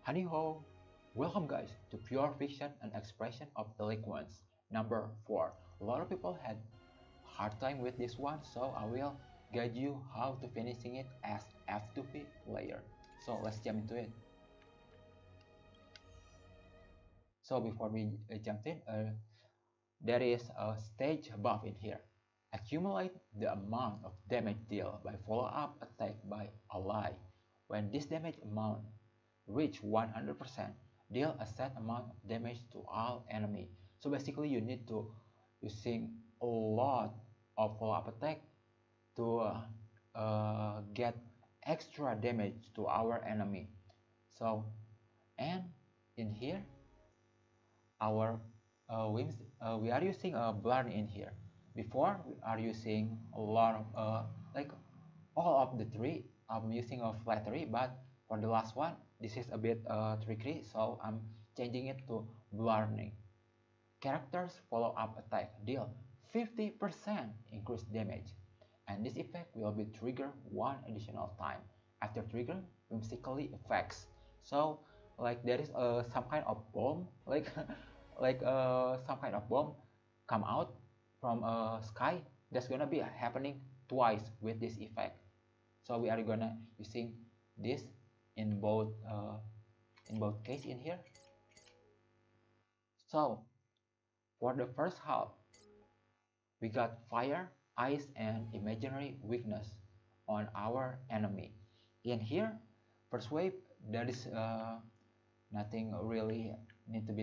Honey-ho! Welcome guys to Pure Fiction and Expression of Delinquents number 4. A lot of people had hard time with this one, so I will guide you how to finishing it as F2P player. So let's jump into it. So before we jump in, there is a stage buff in here. Accumulate the amount of damage dealt by follow-up attack by ally. When this damage amount reach 100%, deal a set amount of damage to all enemy. So basically you need to using a lot of follow-up attack to get extra damage to our enemy. So and in here our we are using a blur in here. Before we are using a lot of like all of the three I'm using a flattery, but for the last one this is a bit tricky, so I'm changing it to blurring. Characters follow up attack deal 50% increased damage, and this effect will be triggered one additional time after trigger whimsically effects. So like there is some kind of bomb like some kind of bomb come out from sky. That's gonna be happening twice with this effect. So we are gonna using this in both case in here. So for the first half we got fire, ice, and imaginary weakness on our enemy. In here first wave there is nothing really need to be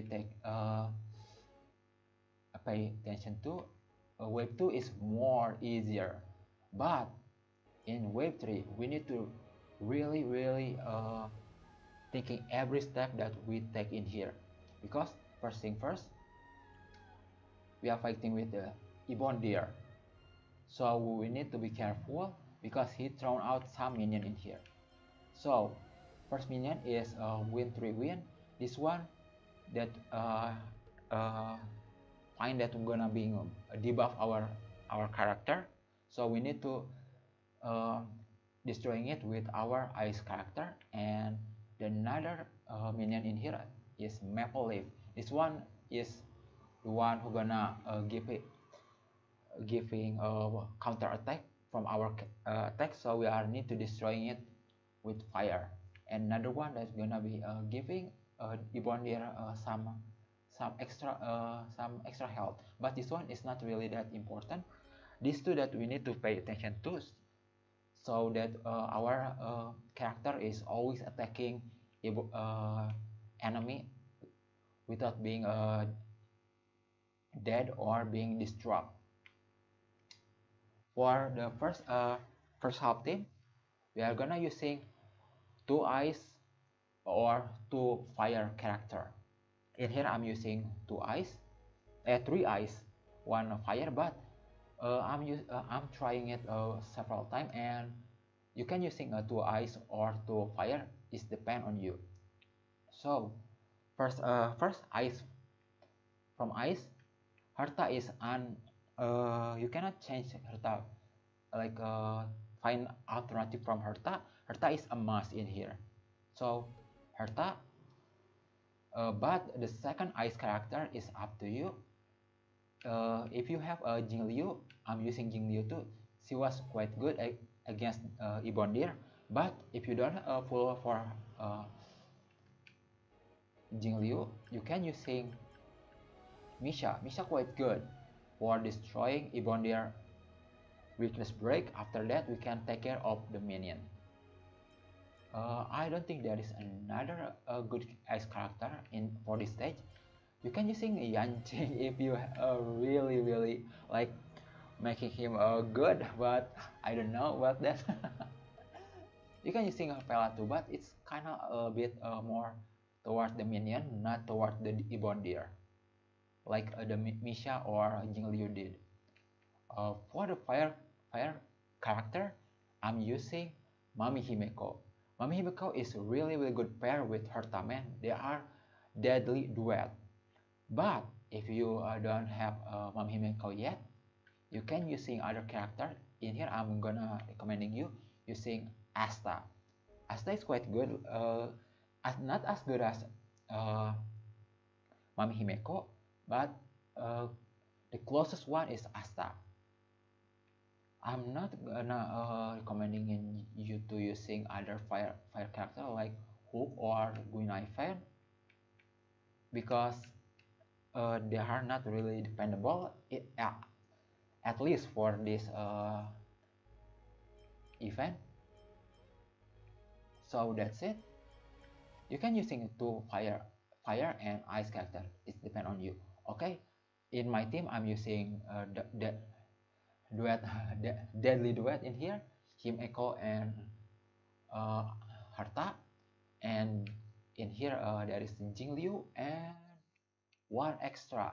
pay attention to. Wave 2 is more easier, but in wave 3 we need to really thinking every step that we take in here, because first thing first we are fighting with the Ebondir, so we need to be careful because he thrown out some minion in here. So first minion is win 3 win. This one that find that we're gonna be debuff our character, so we need to destroying it with our ice character. And the another minion in here is Maple Leaf. This one is the one who gonna giving counter attack from our attack, so we are need to destroying it with fire. And another one that's gonna be giving Ebondir some extra health, but this one is not really that important. These two that we need to pay attention to, so that our character is always attacking enemy without being dead or being destroyed. For the first half team, we are gonna using 2 ice or 2 fire character. In here I'm using 2 ice, 3 ice, 1 fire, but I'm trying it several times, and you can using 2 ice or 2 fire. It depend on you. So first ice, from ice, Herta is you cannot change Herta, like find alternative from Herta. Herta is a must in here, so Herta. But the second ice character is up to you. If you have a Jingliu, I'm using Jingliu too. She was quite good against Ebondir. But if you don't follow for Jingliu, you can using Misha. Misha quite good for destroying Ebondir weakness break. After that, we can take care of the minion. I don't think there is another good ice character in for this stage. You can using Yanqing if you really like making him good, but I don't know about that. You can using Pela too, but it's kind of a bit more toward the minion, not toward the Ebondir, like the Misha or Jingliu did. For the fire character, I'm using Mami Himeko. Mami Himeko is a really good pair with Hertaman. They are deadly duet. But if you don't have Mami Himeko yet, you can using other character. In here I'm gonna recommending you using Asta. Asta is quite good not as good as uh, Mami Himeko, but uh, the closest one is Asta. I'm not gonna recommending you to using other fire character like Hook or Guinaifen because they are not really dependable. At least for this event. So that's it. You can using two fire and ice character. It depends on you. Okay. In my team, I'm using the duet, deadly duet in here, Him Echo and uh, Harta, and in here there is Jing Liu and one extra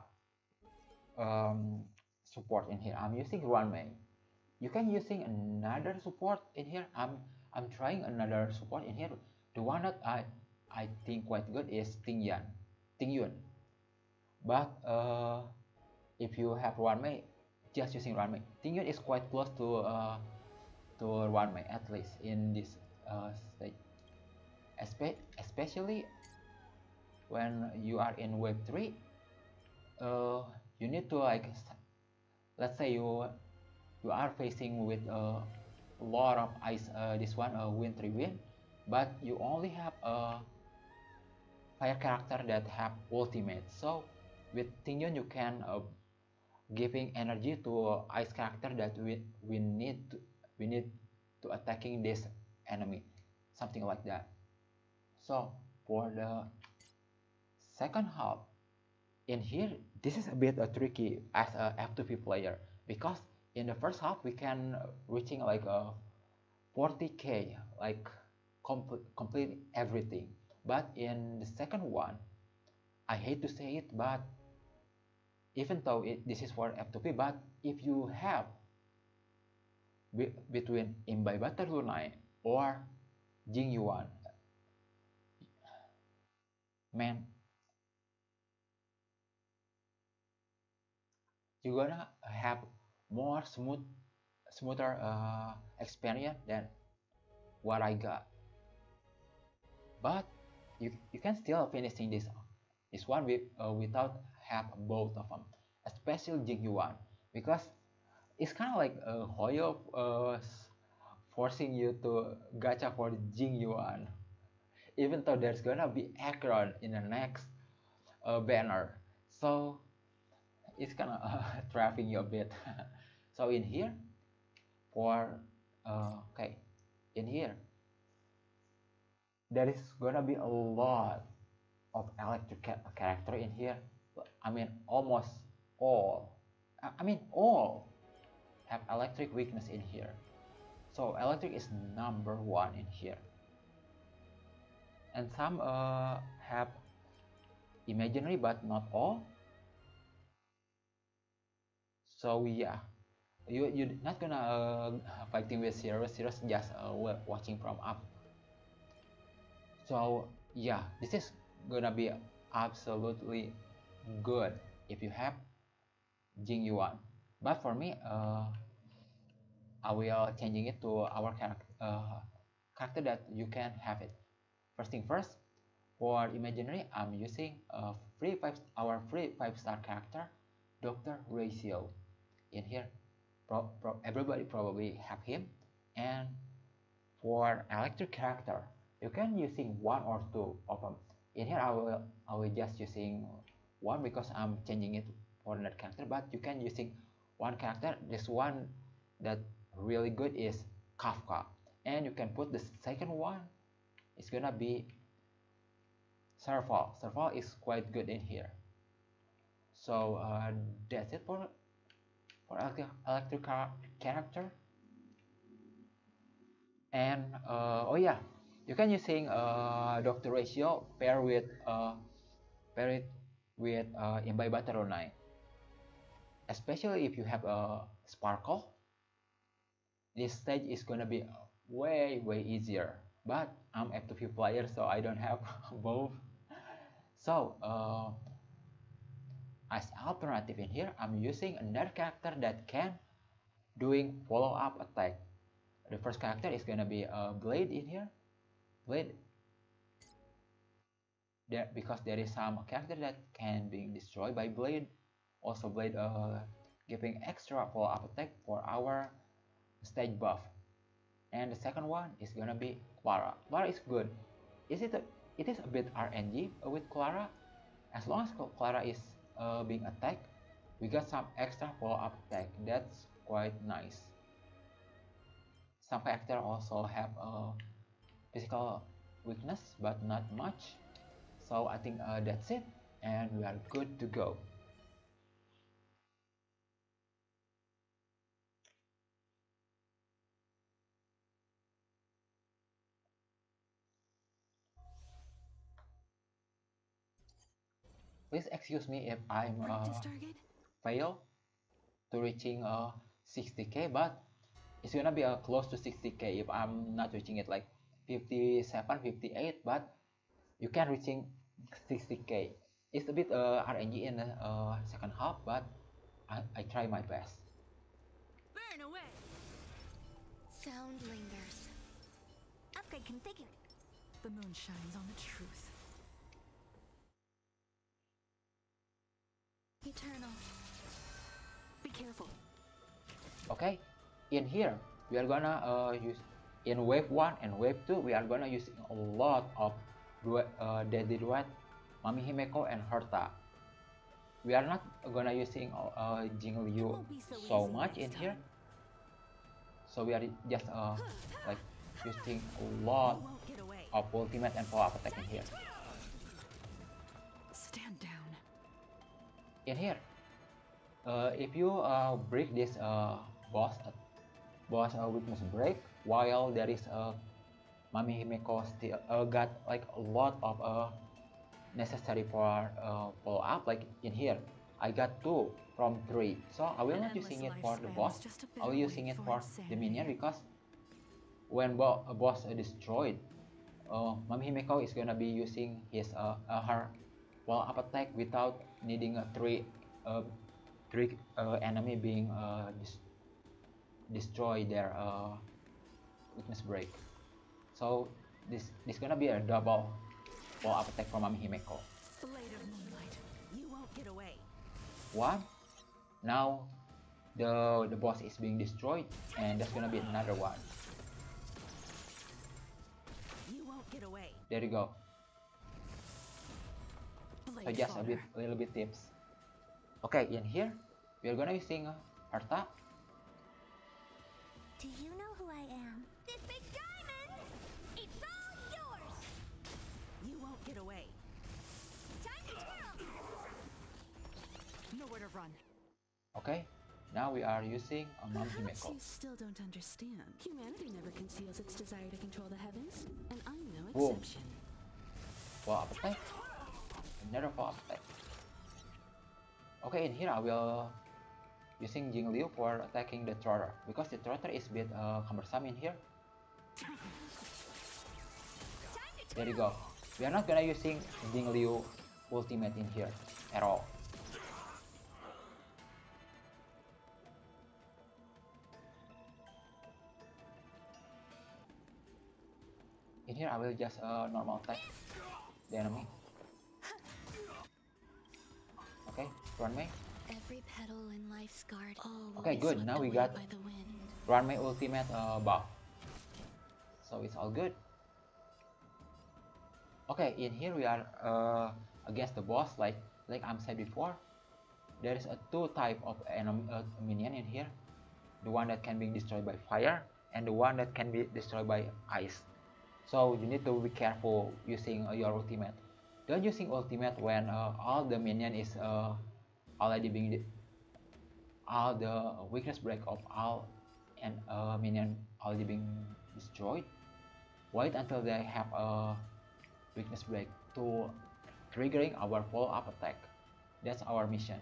support in here. I'm using Ruan Mei. You can using another support in here. I'm trying another support in here. The one that I think quite good is Ting Yun. But if you have Ruan Mei, just using Ruan Mei. Ting Yun is quite close to Ruan Mei at least in this stage. Especially when you are in wave 3, you need to like, let's say you are facing with a lot of ice, this one win 3 win, but you only have a fire character that have ultimate. So with Tingyun you can giving energy to ice character that we need to attacking this enemy, something like that. So for the second half in here, this is a bit tricky as a F2P player because in the first half we can reaching like a 40k, like complete everything. But in the second one, I hate to say it, but even though this is for F2P, but if you have between Imbai Butter Lunai or Jing Yuan, man, you're gonna have more smoother experience than what I got. But you can still finishing this one without have both of them, especially Jing Yuan, because it's kind of like Hoyo forcing you to gacha for Jing Yuan, even though there's gonna be Akron in the next banner, so it's kind of trapping you a bit. So in here for okay, in here there is gonna be a lot of electric character in here. I mean almost all. I mean all have electric weakness in here. So electric is number one in here. And some have imaginary but not all. So yeah, you're not gonna fighting with Cirrus just watching from up. So yeah, this is gonna be absolutely good if you have Jing Yuan. But for me, I will changing it to our character that you can have it. First thing first, for imaginary, I'm using our free 5-star character, Dr. Ratio. In here, everybody probably have him. And for electric character, you can using one or two of them. In here, I will just using one because I'm changing it for that character. But you can using one character. This one that really good is Kafka, and you can put the second one. It's gonna be Serval. Serval is quite good in here. So that's it for electric character. And oh yeah, you can using Doctor Ratio pair it with Imbai Bataronai, especially if you have a Sparkle. This stage is gonna be way easier. But I'm F2P player, so I don't have both. So as alternative in here, I'm using another character that can doing follow-up attack. The first character is gonna be a Blade in here. Blade because there is some character that can be destroyed by Blade. Also Blade giving extra follow-up attack for our stage buff. And the second one is gonna be Clara. Clara is good. It is a bit RNG with Clara. As long as Clara is being attacked, we got some extra follow-up attack. That's quite nice. Some character also have a physical weakness, but not much. So I think that's it, and we are good to go. Please excuse me if I'm fail to reaching 60k, but it's gonna be close to 60k if I'm not reaching it like 57, 58, but you can reaching 60k. It's a bit RNG in the second half, but I try my best. Burn away. Sound lingers. Upgrade configured. The moon shines on the truth. Eternal. Be careful. Okay, in here we are gonna use in wave 1 and wave 2 we are gonna using a lot of deadly duet, Mami Himeko and Herta. We are not gonna using Jingliu so much in here, so we are just like using a lot of ultimate and follow-up attack in here. Stand down. In here, if you break this boss weakness break while there is Mami Himeko still got like a lot of necessary for follow up. Like in here I got 2 from 3, so I will not using it for the boss, I will using it for the minion, because when a boss destroyed, Mami Himeko is gonna be using his her follow up attack without needing a 3 enemy being destroy their weakness break. So this gonna be a double follow-up attack from Mami Himeko. Blade of moonlight. You won't get away. One. Now the boss is being destroyed, and there's gonna be another one. You won't get away. There you go. Blade So just a little bit tips. Okay, in here we are gonna using Herta. Do you know who I am? This big diamond! It's all yours! You won't get away. Time to twirl! Nowhere to run. Okay, now we are using Mami Perhaps Himeko. you still don't understand. Humanity never conceals its desire to control the heavens, and I'm no Boom. exception. Follow-up attack. Another follow-up attack. Okay, in here I will using Jingliu for attacking the Trotter, because the Trotter is a bit cumbersome in here. There you go. We are not gonna using Jingliu ultimate in here at all. In here I will just normal attack the enemy. Okay, run me. Every petal in life's garden. Okay, good. Now we got by the wind. run my ultimate buff, so it's all good. Okay, in here we are against the boss. Like I'm said before, there is a 2 type of enemy minion in here. The one that can be destroyed by fire, and the one that can be destroyed by ice. So you need to be careful using your ultimate. Don't using ultimate when all the minion is already being all the weakness break of all and minion already being destroyed. Wait until they have a weakness break to triggering our follow-up attack. That's our mission.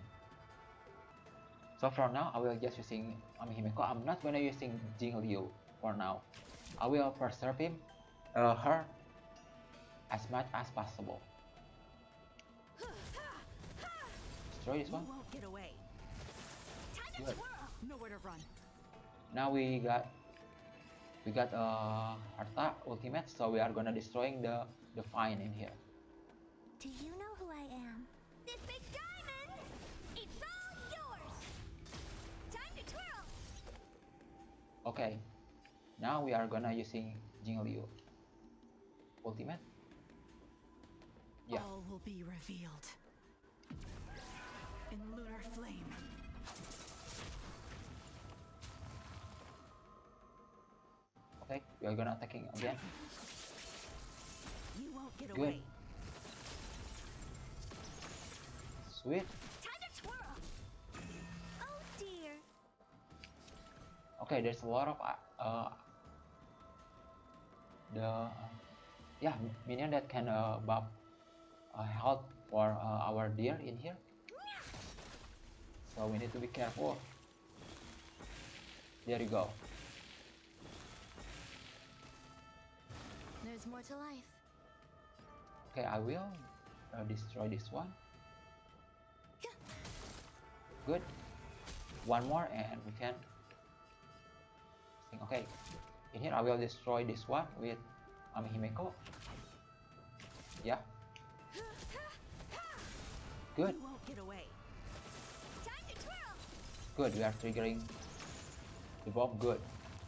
So for now I will just using Mami Himeko. I'm not gonna using Jingliu for now. I will preserve her as much as possible. Destroy this one. You won't get away. Good. Nowhere to run. Now we got Herta ultimate, so we are gonna destroying the Fine in here. Do you know who I am? This big diamond! It's all yours! Time to twirl! Okay, now we are gonna using Jingliu ultimate. Yeah. All will be revealed in lunar flame. Okay, we are gonna attacking again. You won't get Good. away. Sweet. Time to twirl! Oh dear! Okay, there's a lot of minion that can buff health for our deer in here. So we need to be careful. There you go. There's more to life. Okay, I will destroy this one. Good. One more and we can. Okay, in here I will destroy this one with Himeko. Yeah. Good. You won't get away. Time to twirl! Good. We are triggering the bomb. Good.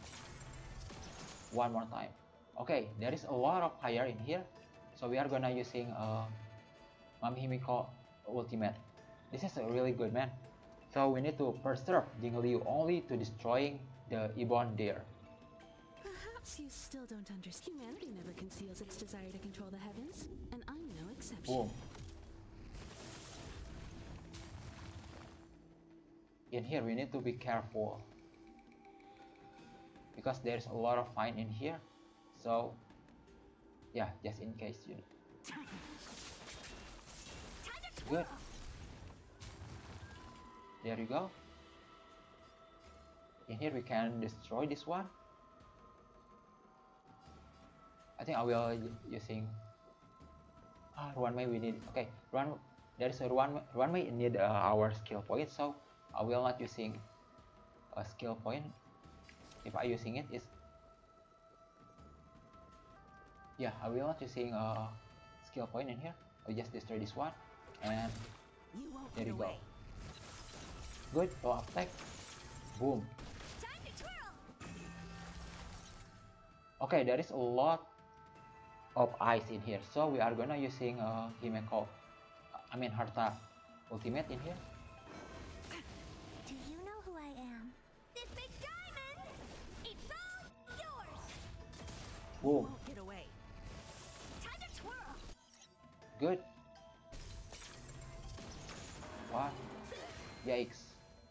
One more time. Okay, there is a lot of fire in here, so we are gonna using Himeko ultimate. This is a really good, man. So we need to preserve Jingliu only to destroying the Ebon Deer. Perhaps you still don't understand. Humanity never conceals its desire to control the heavens, and I'm no exception. Boom. In here we need to be careful because there's a lot of fine in here. So yeah, just in case you. Good. There you go. In here we can destroy this one. I think I will using Runway. We need there is a runway need our skill point, so I will not using a skill point. If I using it is I will not using a skill point in here. I'll just destroy this one and You won't there get you go. away. Good. Follow up attack. Boom. Time to twirl! Okay, there is a lot of ice in here, so we are gonna using Himeko, Harta ultimate in here. Do you know who I am? This big diamond! It's all yours! You Boom. won't get away. Time to twirl! Good. What? Yikes.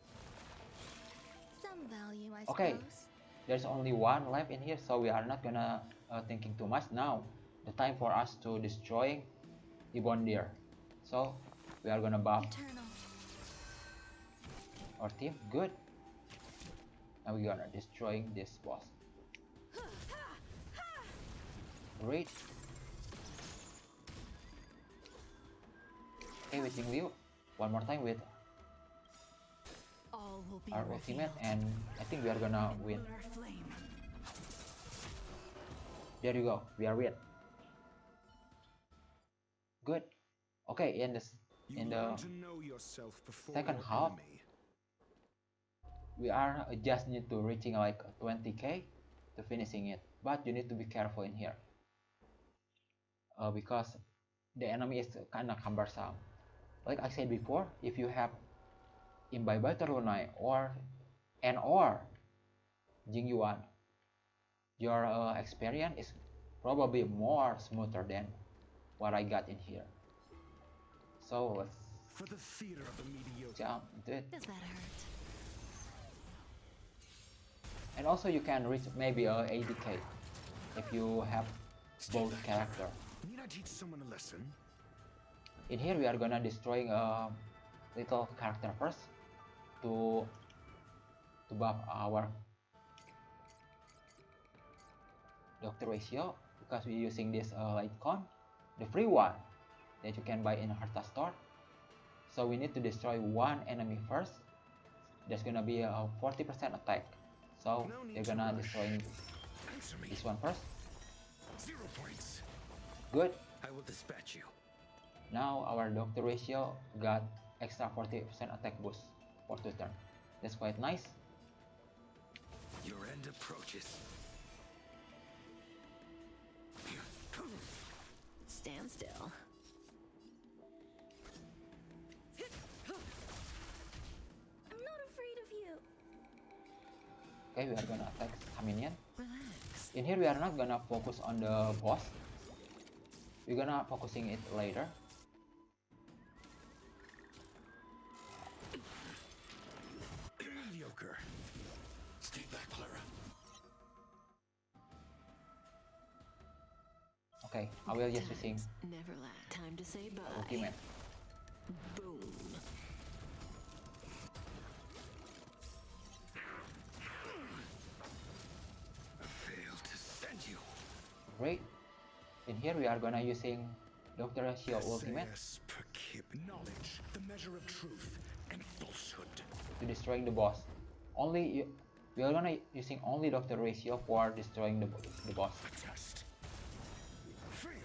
Some value, I Okay. suppose. There's only one left in here, so we are not gonna thinking too much now. The time for us to destroying Ebon Deer. So we are gonna buff Eternal. our team. Good. Now we're gonna destroying this boss. Great. Okay, with Jingliu. One more time with All will be our revealed ultimate, and I think we are gonna in win. lunar flame. There you go. We are win. Good. Okay, in the second half, we are just need to reaching like 20k to finishing it, but you need to be careful in here because the enemy is kind of cumbersome. Like I said before, if you have Imbiber Terlunai or Jingyuan, your experience is probably more smoother than what I got in here. So let's For the theater of the mediocre. jump into it. Does that hurt? And also you can reach maybe a 80k if you have both character. Need I teach someone a lesson? In here we are gonna destroying a little character first to buff our doctor ratio because we're using this Litecoin, the free one that you can buy in Harta store. So we need to destroy one enemy first. There's gonna be a 40% attack. So No need they're to gonna rush. destroying Answer me. this one first. 0 points. Good. I will dispatch you. Now our Doctor Ratio got extra 40% attack boost for 2 turns. That's quite nice. Your end approaches. Stand still. I'm not afraid of you. Okay, we are gonna attack a minion. Relax. In here we are not gonna focus on the boss. We're gonna focusing it later. Mediocre. Stay back, Clara. Okay, I will just using Never last. Time to say bye. ultimate. Boom. I failed to send you. Great. In here we are gonna using Doctor Ratio ultimate SAS per kib. Knowledge, the measure of truth and falsehood. to destroying the boss. We are gonna using only Doctor Ratio for destroying the boss Test. Fail.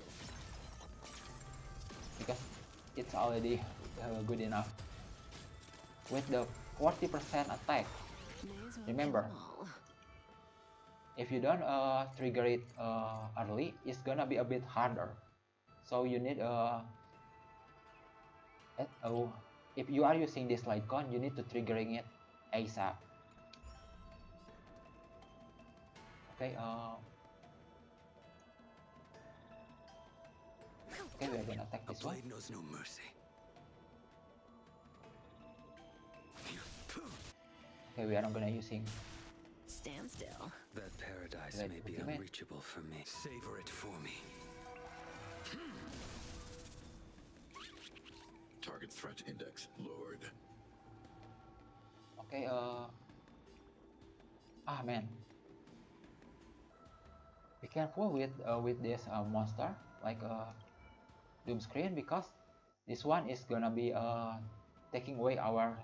because it's already good enough. With the 40% attack, May as well remember, kill 'em all. if you don't trigger it early, it's gonna be a bit harder. So you need if you are using this light gun, you need to triggering it ASAP. Okay, okay, we are gonna attack A this one. blade knows no mercy. Okay, we are not gonna using Stand still. That paradise Let may be ultimate. unreachable for me. Savor it for me. Target threat index lowered. okay, man, be careful with this monster like doom screen, because this one is gonna be taking away our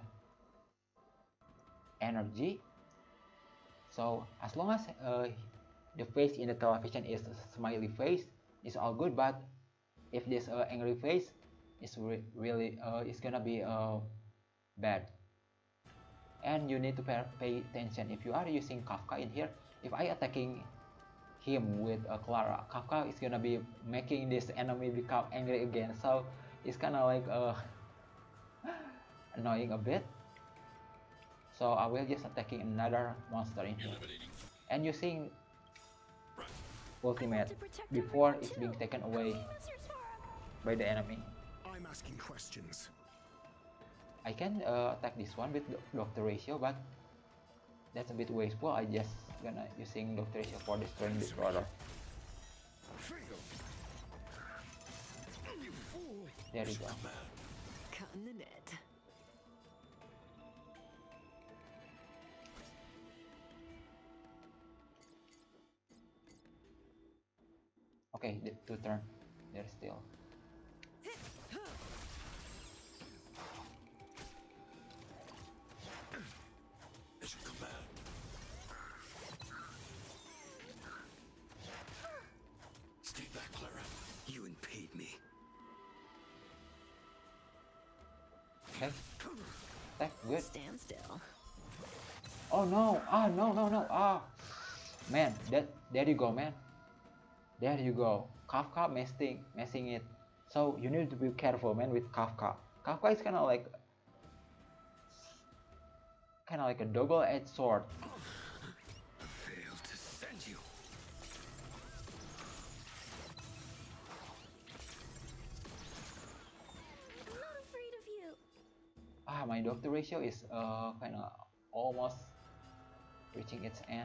energy. So as long as the face in the television is a smiley face, it's all good. But if this angry face is really it's gonna be bad, and you need to pay attention. If you are using Kafka in here, if I attacking him with Clara, Kafka is gonna be making this enemy become angry again. So it's kind of like annoying a bit. So I will just attacking another monster in here and using ultimate To protect before everyone it's being too. taken away Miss your Sora. by the enemy. I'm asking questions. I can attack this one with Doctor Ratio, but that's a bit wasteful. I just gonna using Doctor Ratio for destroying this brother. Fail. You fool. There you go. Cutting the net. Okay, the 2 turn. They're still. Mission command. Stay back, Clara. You impede me. Okay. Attack, good. Stand still. Oh no! Ah, no, no, no! Ah, man, there you go, man. There you go. Kafka messing it. So you need to be careful, man, with Kafka. Kafka is kind of like a double-edged sword. Failed to send you. I'm not afraid of you. Ah, my Doctor Ratio is kind of almost reaching its end.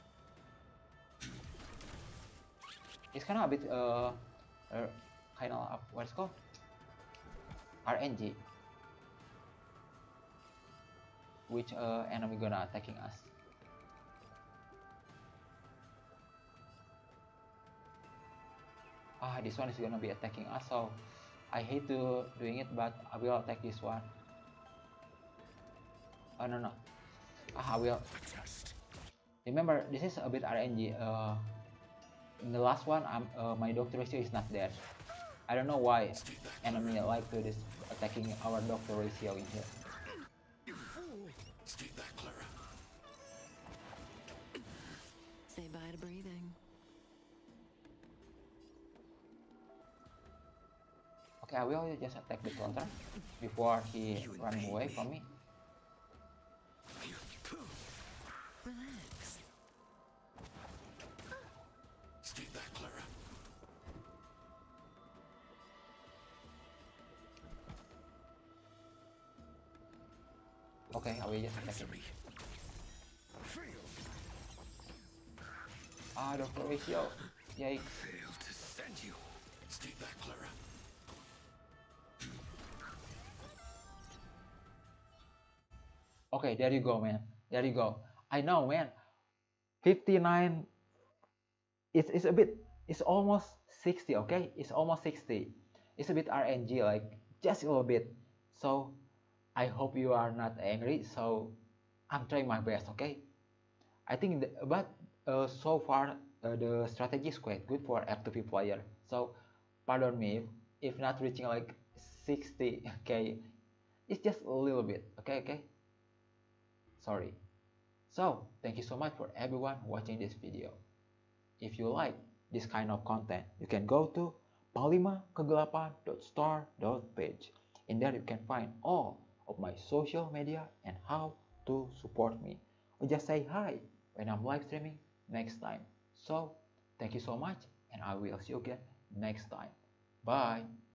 It's kind of a bit kind of what's it called RNG. Which enemy gonna attacking us? Ah, this one is gonna be attacking us, so I hate to doing it, but I will attack this one. Oh no, no. Ah, I will. Test. Remember, this is a bit RNG. In the last one, my Doctor Ratio is not there. I don't know why enemy like to this attacking our Dr. Ratio in here. You fool! Stay back, Clara. Say bye to breathing. Okay, I will just attack the Plotter before he running away from me. Relax. Stay back, Clara. Okay, I will just attack Answer him. me. Fail. Ah, Dr. Ratio. Yikes. Fail to send you. Stay back, Clara. Okay, there you go, man. There you go. I know, man. 59. It's a bit. It's almost 60. Okay, it's almost 60. It's a bit RNG, like just a little bit. So I hope you are not angry. So I'm trying my best. Okay. I think, but so far the strategy is quite good for F2P player. So pardon me if not reaching like 60. Okay, it's just a little bit. Okay, okay. Sorry. So thank you so much for everyone watching this video. If you like this kind of content, you can go to panglimakegelapan.store.page. In there you can find all of my social media and how to support me. Or just say hi when I'm live streaming next time. So thank you so much and I will see you again next time. Bye.